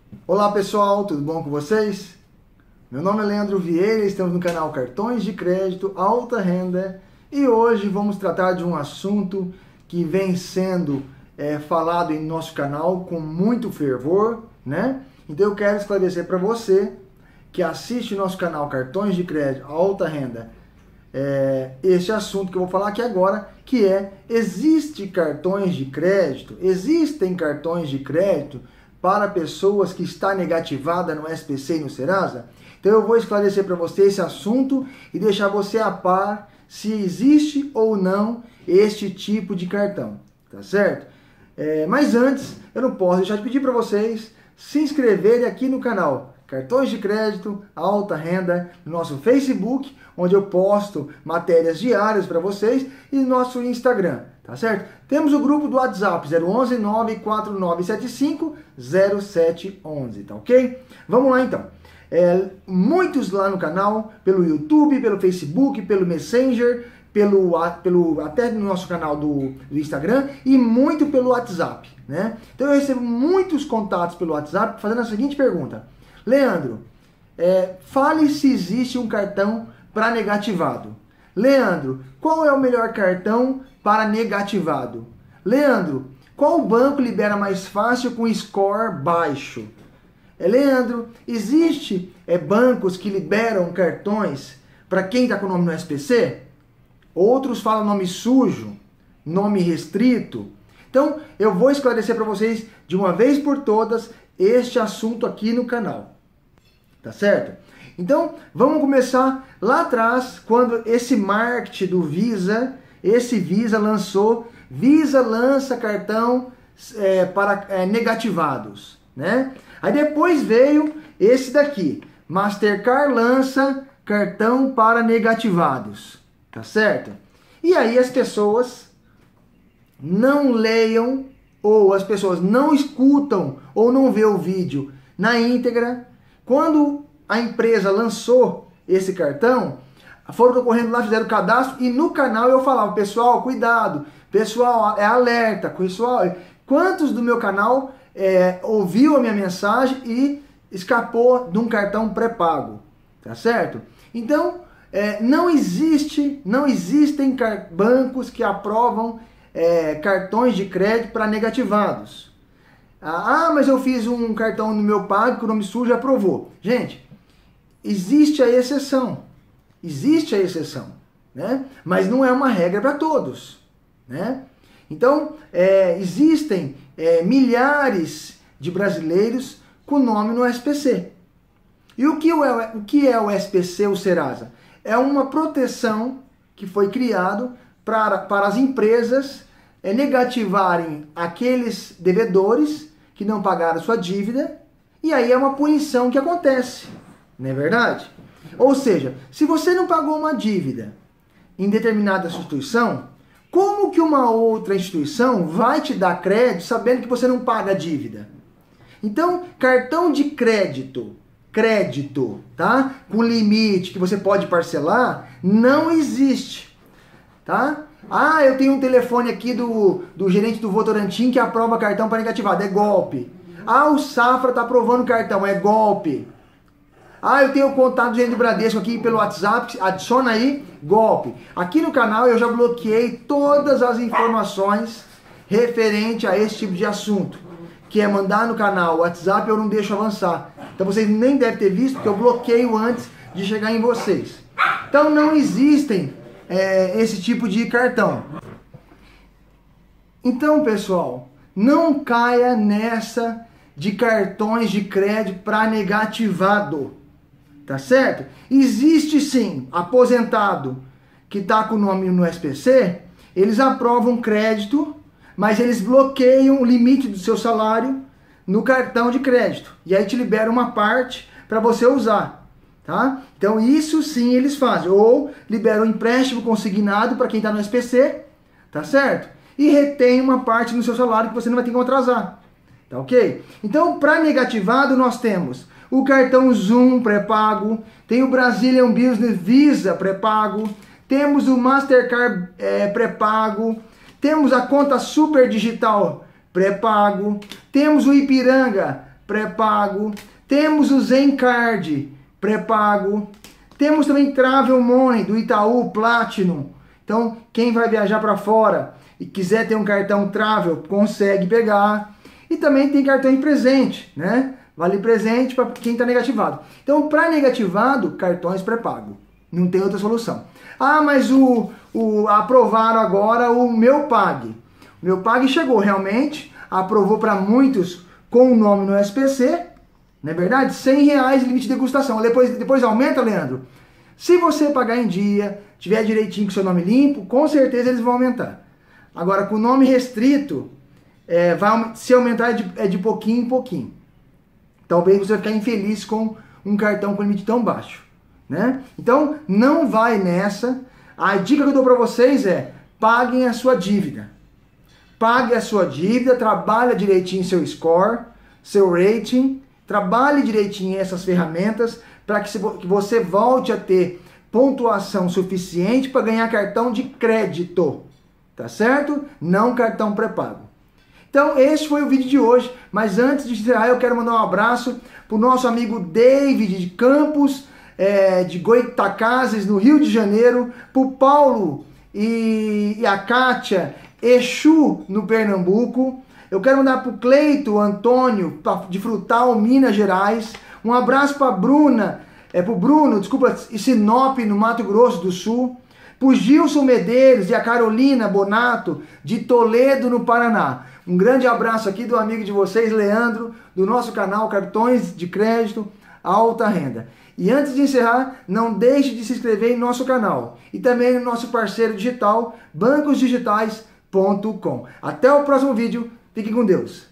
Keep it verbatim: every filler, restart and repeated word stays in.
Olá pessoal, tudo bom com vocês? Meu nome é Leandro Vieira, estamos no canal Cartões de Crédito Alta Renda e hoje vamos tratar de um assunto que vem sendo é, falado em nosso canal com muito fervor, né? Então eu quero esclarecer para você que assiste o nosso canal Cartões de Crédito Alta Renda é, este assunto que eu vou falar aqui agora, que é: existe cartões de crédito, existem cartões de crédito para pessoas que está negativada no S P C e no Serasa? Então eu vou esclarecer para você esse assunto e deixar você a par se existe ou não este tipo de cartão, tá certo? É, mas antes, eu não posso deixar de pedir para vocês se inscreverem aqui no canal Cartões de Crédito Alta Renda, no nosso Facebook, onde eu posto matérias diárias para vocês, e no nosso Instagram, tá certo? Temos o grupo do WhatsApp zero onze nove quatro nove sete cinco zero sete um um, tá ok? Vamos lá então. É, muitos lá no canal, pelo YouTube, pelo Facebook, pelo Messenger, pelo, pelo até no nosso canal do, do Instagram e muito pelo WhatsApp, né? Então eu recebo muitos contatos pelo WhatsApp fazendo a seguinte pergunta: Leandro, é, fale se existe um cartão para negativado. Leandro, qual é o melhor cartão para negativado? Leandro, qual banco libera mais fácil com score baixo? É, Leandro, existe é, bancos que liberam cartões para quem está com o nome no S P C? Outros falam nome sujo, nome restrito. Então, eu vou esclarecer para vocês de uma vez por todas este assunto aqui no canal. Tá certo? Então, vamos começar lá atrás, quando esse marketing do Visa, esse Visa lançou, Visa lança cartão é, para é, negativados, né? Aí depois veio esse daqui, Mastercard lança cartão para negativados, tá certo? E aí as pessoas não leiam, ou as pessoas não escutam, ou não vê o vídeo na íntegra. Quando a empresa lançou esse cartão, foram correndo lá, fizeram o cadastro, e no canal eu falava: pessoal, cuidado, pessoal, é alerta, pessoal. Quantos do meu canal é, ouviu a minha mensagem e escapou de um cartão pré-pago, tá certo? Então, é, não existe, não existem bancos que aprovam é, cartões de crédito para negativados. Ah, mas eu fiz um cartão no meu pago que o nome sujo aprovou. Gente, existe a exceção. Existe a exceção, né? Mas não é uma regra para todos, né? Então, é, existem é, milhares de brasileiros com nome no S P C. E o que, é, o que é o S P C, o Serasa? É uma proteção que foi criado para, para as empresas é, negativarem aqueles devedores que não pagaram sua dívida, e aí é uma punição que acontece, não é verdade? Ou seja, se você não pagou uma dívida em determinada instituição, como que uma outra instituição vai te dar crédito sabendo que você não paga a dívida? Então, cartão de crédito, crédito, tá? Com limite que você pode parcelar, não existe, tá? Ah, eu tenho um telefone aqui do, do gerente do Votorantim que aprova cartão para negativado, é golpe. Ah, o Safra está aprovando cartão, é golpe. Ah, eu tenho o contato do gerente do Bradesco aqui pelo WhatsApp, adiciona aí, golpe. Aqui no canal eu já bloqueei todas as informações referente a esse tipo de assunto, que é mandar no canal WhatsApp, eu não deixo avançar. Então vocês nem devem ter visto, porque eu bloqueio antes de chegar em vocês. Então não existem é, esse tipo de cartão. Então, pessoal, não caia nessa de cartões de crédito para negativado, tá certo? Existe sim aposentado que está com o nome no S P C, eles aprovam crédito, mas eles bloqueiam o limite do seu salário no cartão de crédito. E aí te libera uma parte para você usar, tá? Então isso sim eles fazem. Ou liberam um empréstimo consignado para quem está no S P C, tá certo? E retém uma parte no seu salário que você não vai ter como atrasar, tá ok? Então, para negativado nós temos o cartão Zoom pré-pago, tem o Brazilian Business Visa pré-pago, temos o Mastercard é, pré-pago, temos a conta Super Digital pré-pago, temos o Ipiranga pré-pago. Temos o Zencard, pré-pago. Temos também Travel Money, do Itaú Platinum. Então, quem vai viajar para fora e quiser ter um cartão Travel, consegue pegar. E também tem cartão em presente, né? Vale presente para quem está negativado. Então, para negativado, cartões pré-pago. Não tem outra solução. Ah, mas o, o aprovaram agora o Meu Pag. O Meu Pag chegou realmente, aprovou para muitos com o nome no S P C, não é verdade? cem reais limite de degustação. Depois, depois aumenta, Leandro? Se você pagar em dia, tiver direitinho com seu nome limpo, com certeza eles vão aumentar. Agora, com o nome restrito, é, vai, se aumentar é de, é de pouquinho em pouquinho. Talvez você vai ficar infeliz com um cartão com limite tão baixo, né? Então, não vai nessa. A dica que eu dou para vocês é: paguem a sua dívida. Pague a sua dívida, trabalhe direitinho seu score, seu rating, trabalhe direitinho essas ferramentas para que você volte a ter pontuação suficiente para ganhar cartão de crédito, tá certo? Não cartão pré-pago. Então, esse foi o vídeo de hoje, mas antes de encerrar, eu quero mandar um abraço para o nosso amigo David de Campos, é, de Goitacazes, no Rio de Janeiro, para o Paulo e, e a Kátia, Exu, no Pernambuco. Eu quero mandar para o Cleito Antônio, de Frutal, Minas Gerais. Um abraço para a Bruna, é, para o Bruno, desculpa, e Sinop, no Mato Grosso do Sul. Para o Gilson Medeiros e a Carolina Bonato, de Toledo, no Paraná. Um grande abraço aqui do amigo de vocês, Leandro, do nosso canal Cartões de Crédito Alta Renda. E antes de encerrar, não deixe de se inscrever em nosso canal e também no nosso parceiro digital, bancos digitais ponto com. Até o próximo vídeo, fique com Deus.